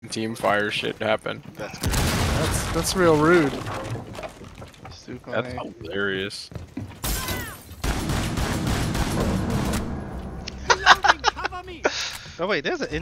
team fire shit happen. That's real rude. That's hilarious. Oh wait, there's an